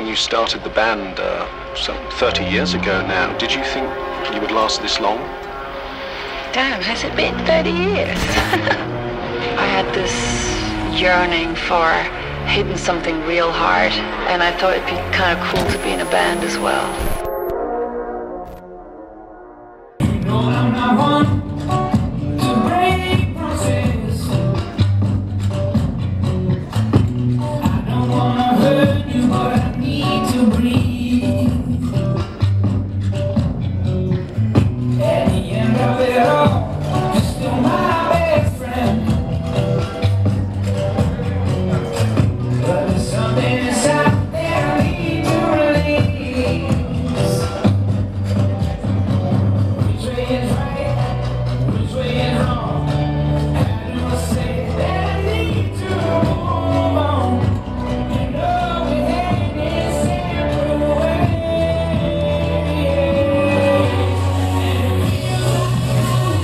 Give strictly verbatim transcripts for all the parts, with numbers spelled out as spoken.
when you started the band uh, some thirty years ago now. Did you think you would last this long? Damn, has it been thirty years? I had this yearning for hitting something real hard, and I thought it'd be kind of cool to be in a band as well. You know I'm not one to break promises. I don't wanna hurt you, but I need to breathe. At the end of it all, you're still my best friend. But there's something inside there I need to release. Which way is right? Which way is wrong? How do I say that I need to move on? You know we're heading separate ways. And if you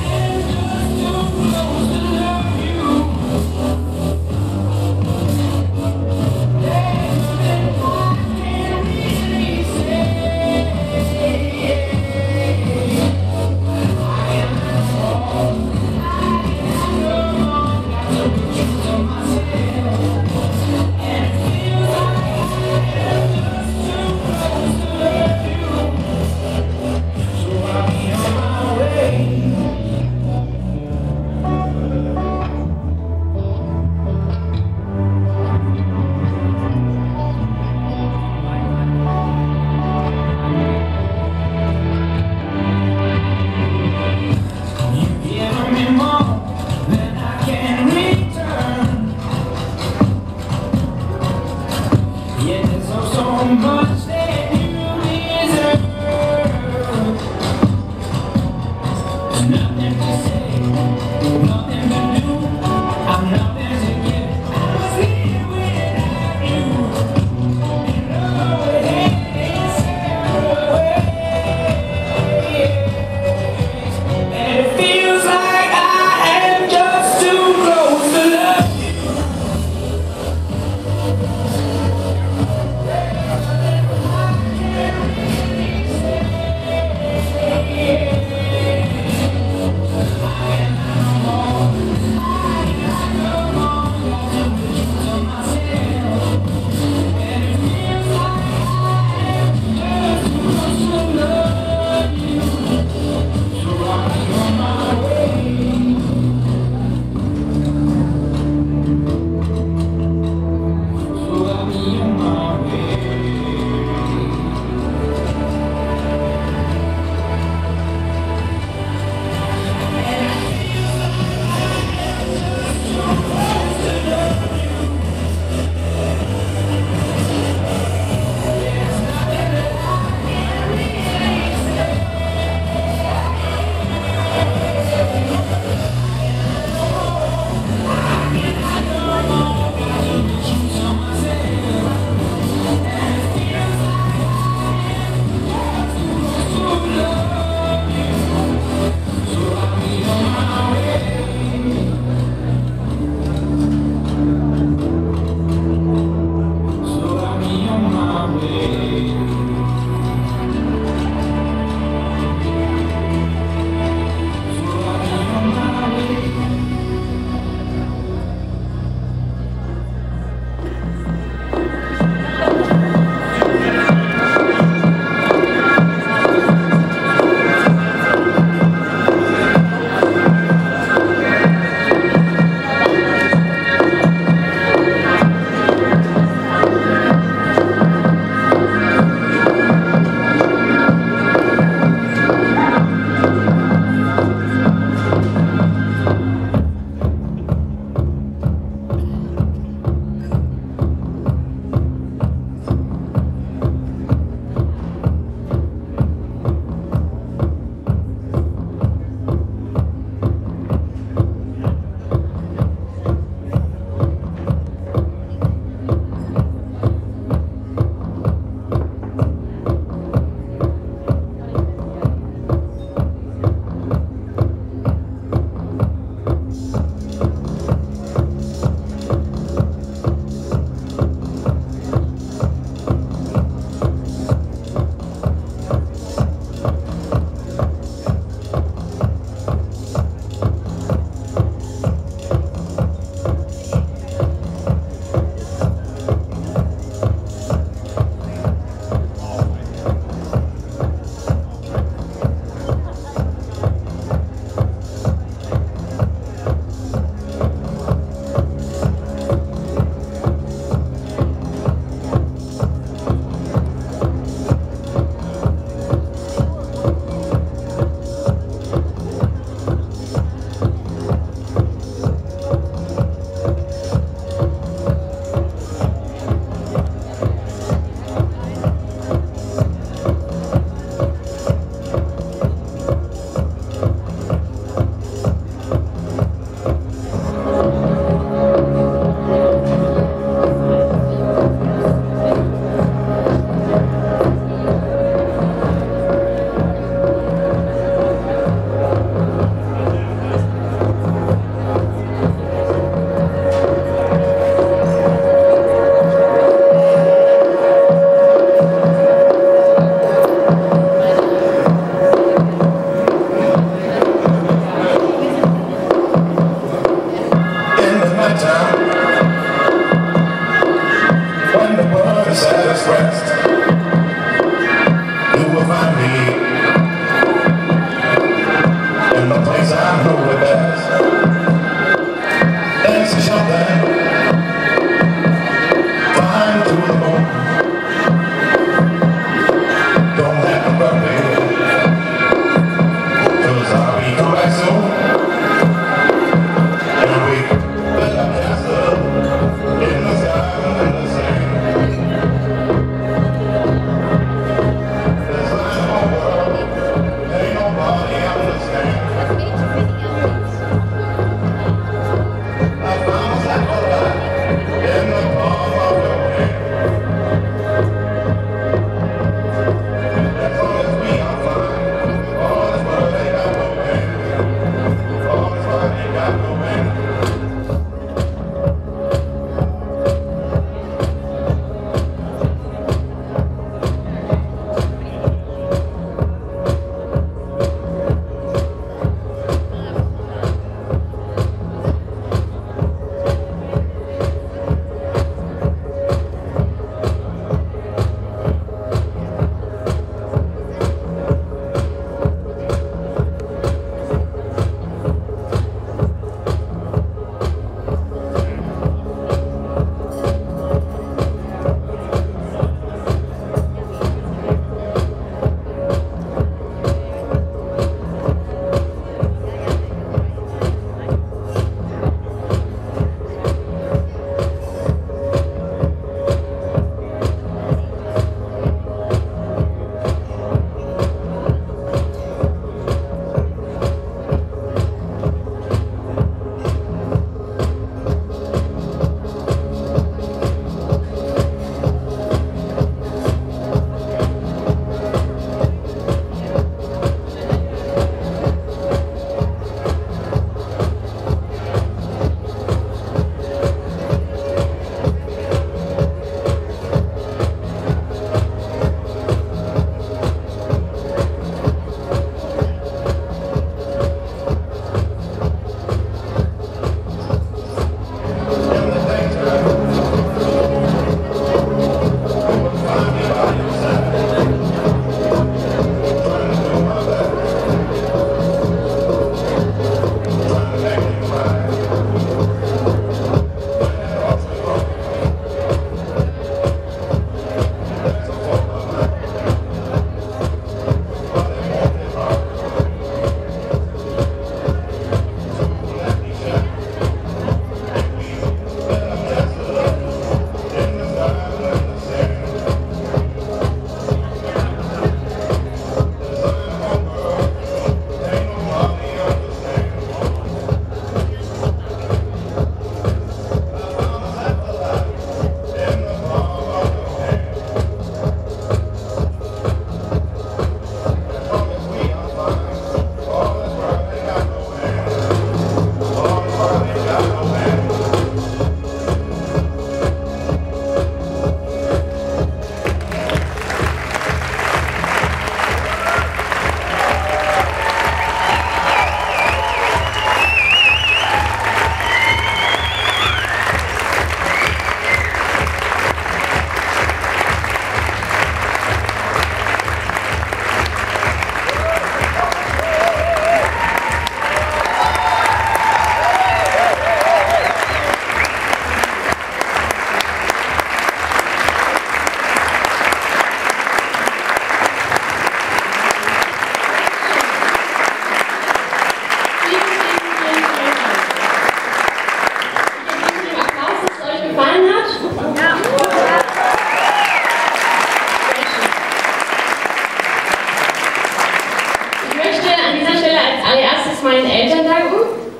meinen Eltern danken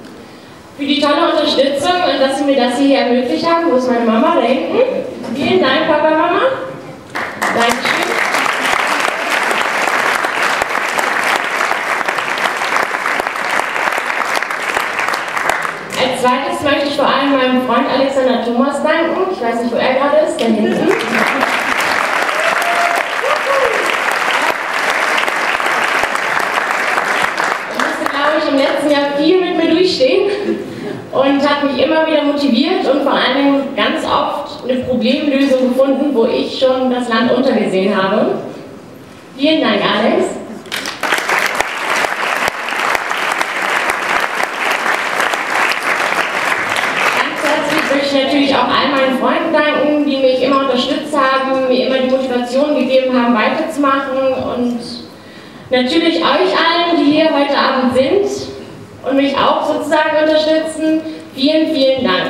für die tolle Unterstützung und dass sie mir das hier ermöglicht haben. Wo ist meine Mama? Da hinten. Vielen Dank, Papa, Mama. Dankeschön. Als zweites möchte ich vor allem meinem Freund Alexander Thomas danken. Ich weiß nicht, wo er gerade ist, da hinten. Im letzten Jahr viel mit mir durchstehen und hat mich immer wieder motiviert und vor allen Dingen ganz oft eine Problemlösung gefunden, wo ich schon das Land untergesehen habe. Vielen Dank, Alex. bedanken, die mich immer unterstützt haben, mir immer die Motivation gegeben haben, weiterzumachen und natürlich euch allen, die hier heute Abend sind und mich auch sozusagen unterstützen. Vielen, vielen Dank.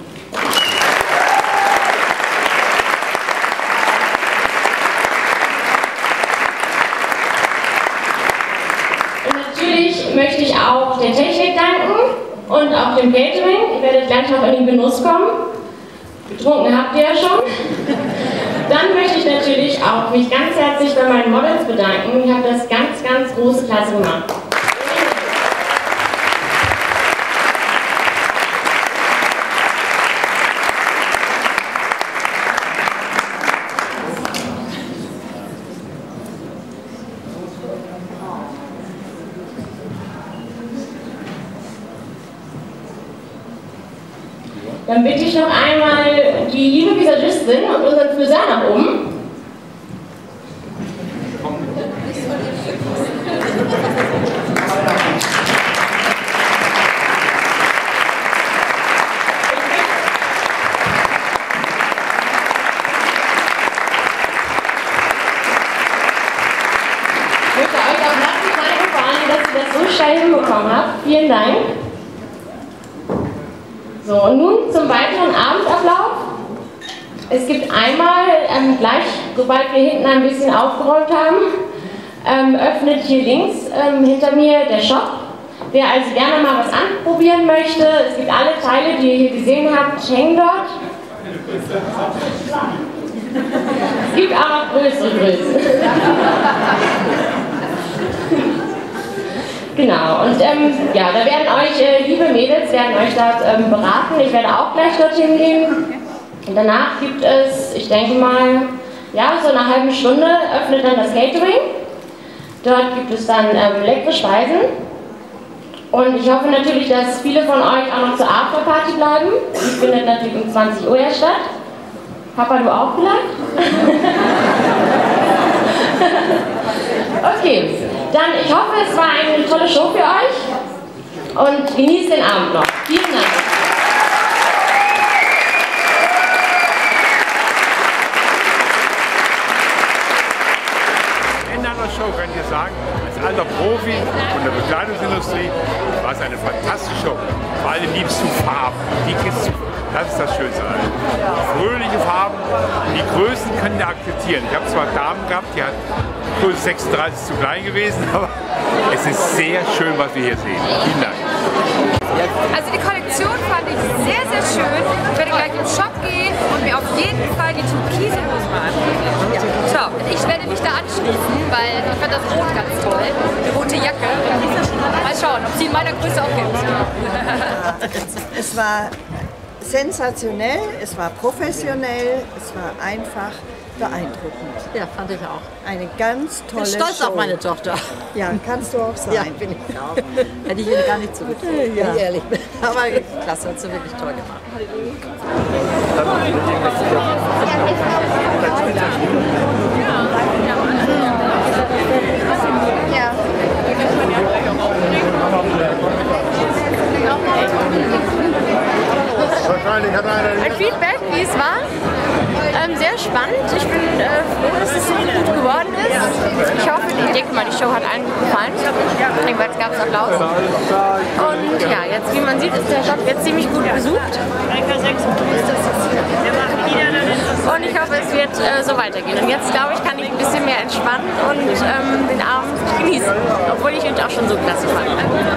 Und natürlich möchte ich auch der Technik danken und auch dem Catering. Ihr werdet gleich noch in den Genuss kommen. Getrunken habt ihr ja schon. Dann möchte ich natürlich auch mich ganz herzlich bei meinen Models bedanken. Ihr habt das ganz, ganz große Klasse gemacht. Dann bitte ich noch einmal die liebe Visagistin und unseren Friseur nach oben. Ich möchte euch auch herzlich danken, vor allem, dass ihr das so schnell hinbekommen habt. Vielen Dank. So, und nun zum weiteren Abendablauf. Es gibt einmal, ähm, gleich, sobald wir hinten ein bisschen aufgeräumt haben, ähm, öffnet hier links ähm, hinter mir der Shop. Wer also gerne mal was anprobieren möchte, es gibt alle Teile, die ihr hier gesehen habt, hängen dort. Es gibt auch noch größere Größen. Genau, und ähm, ja, da werden euch, äh, liebe Mädels, werden euch dort ähm, beraten. Ich werde auch gleich dorthin gehen. Und danach gibt es, ich denke mal, ja, so eine halbe Stunde öffnet dann das Catering. Dort gibt es dann ähm, leckere Speisen. Und ich hoffe natürlich, dass viele von euch auch noch zur Afterparty bleiben. Die findet natürlich um zwanzig Uhr erst statt. Papa, du auch vielleicht? Okay. Dann, ich hoffe, es war eine tolle Show für euch und genießt den Abend noch. Vielen Dank. Ende einer Show kann ich dir sagen, als alter Profi von der Bekleidungsindustrie war es eine fantastische Show. Vor allem liebst du Farben. Die kriegst du. Das ist das Schönste. Fröhliche Farben. Die Größen können wir akzeptieren. Ich habe zwar Damen gehabt, die hat Größe sechsunddreißig zu klein gewesen, aber es ist sehr schön, was wir hier sehen. Vielen Dank. Also die Kollektion fand ich sehr, sehr schön. Ich werde gleich im Shop gehen und mir auf jeden Fall die türkise Hose mal anziehen. Ja. Top. Ich werde mich da anschließen, weil ich fand das Rot ganz toll. Die rote Jacke. Mal schauen, ob sie in meiner Größe auch gibt. Es war sensationell, es war professionell, es war einfach beeindruckend. Ja, fand ich auch. Eine ganz tolle Ich bin stolz Show. auf meine Tochter. Ja, kannst du auch sein. Ja, bin ich auch. Hätte ich ihr gar nicht zugetraut, Ja. wenn ich ehrlich bin. Aber klasse, hat sie wirklich toll gemacht. Ja. Ein Feedback, wie es war. Ähm, sehr spannend. Ich bin äh, froh, dass es so gut geworden ist. Ich hoffe, ich denke mal, die Show hat allen gut gefallen. Jedenfalls gab es Applaus. Und ja, jetzt, wie man sieht, ist der Shop jetzt ziemlich gut besucht. Und ich hoffe, es wird äh, so weitergehen. Und jetzt, glaube ich, kann ich ein bisschen mehr entspannen und ähm, den Abend genießen. Obwohl ich ihn auch schon so klasse fand.